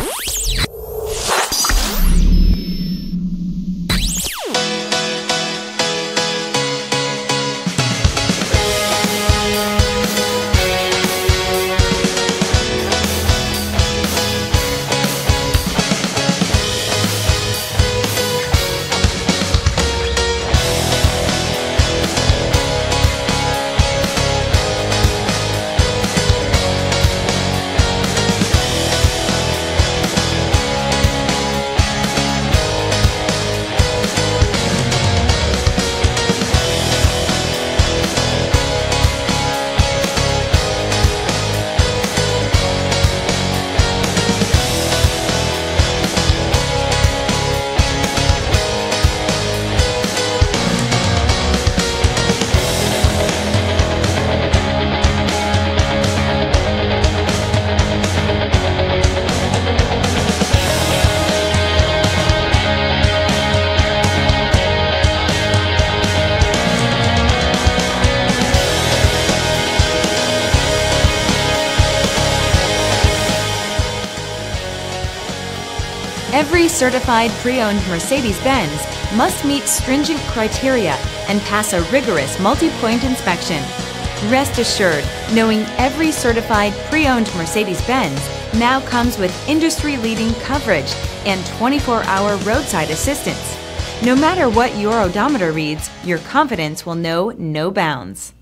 Every certified pre-owned Mercedes-Benz must meet stringent criteria and pass a rigorous multi-point inspection. Rest assured, knowing every certified pre-owned Mercedes-Benz now comes with industry-leading coverage and 24-hour roadside assistance. No matter what your odometer reads, your confidence will know no bounds.